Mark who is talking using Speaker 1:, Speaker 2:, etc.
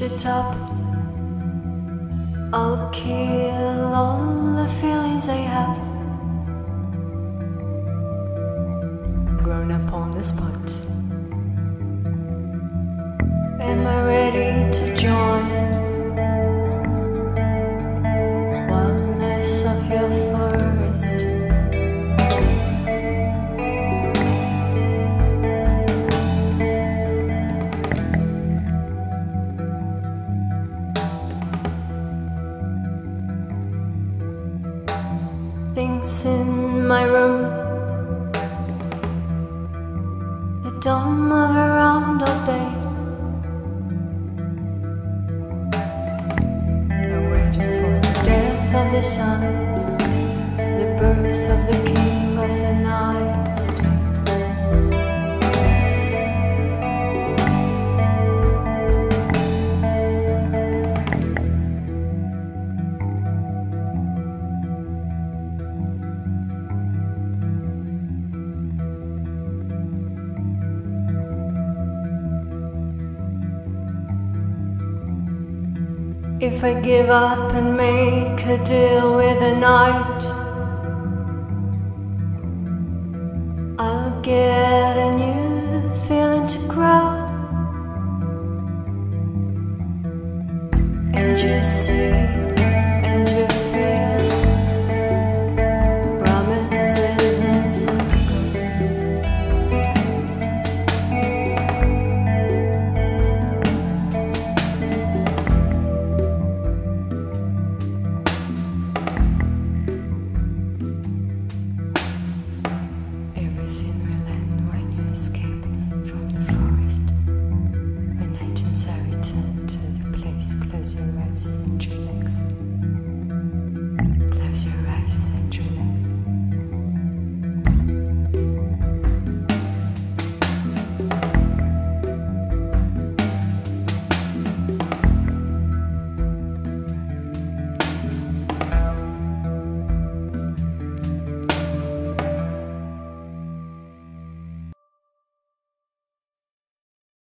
Speaker 1: the top, I'll kill all the feelings I have grown up on the spot. Am I ready to join wildness of your forest? Things in my room that don't move around all day. I'm waiting for the death of the sun, the birth of the king of the night street. If I give up and make a deal with the night, I'll get a new feeling to grow. And you